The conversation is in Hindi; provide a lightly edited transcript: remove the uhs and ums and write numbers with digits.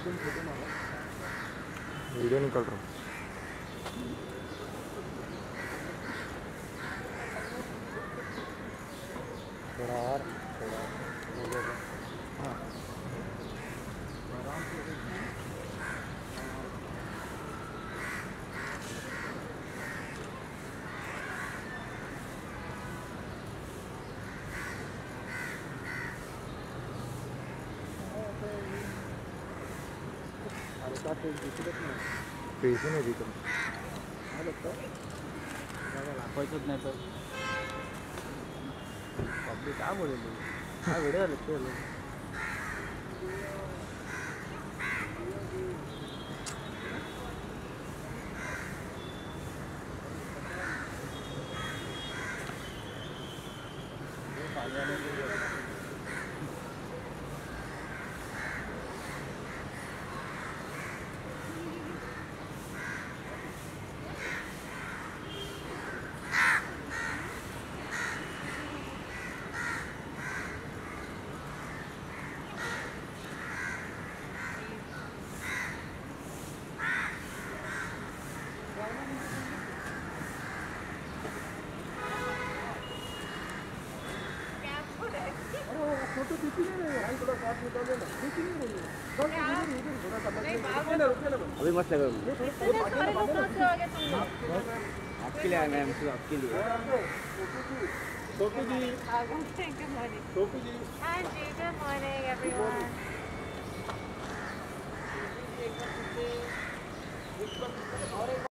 वीडियो निकल रहा हूँ। थोड़ा और हाँ पैसे नहीं दी तुम पैसेच नाही तर पब्लिक काय बोलेल काय व्हिडिओ लेते लोग फोटो खींच नहीं रहे भाई, थोड़ा साथ निकाल लेना, खींच नहीं रही है थोड़ा सा अभी मत लगा आपके लिए आया मैम, आपके लिए Sophie ji. Sophie ji, Hi, good morning, everyone.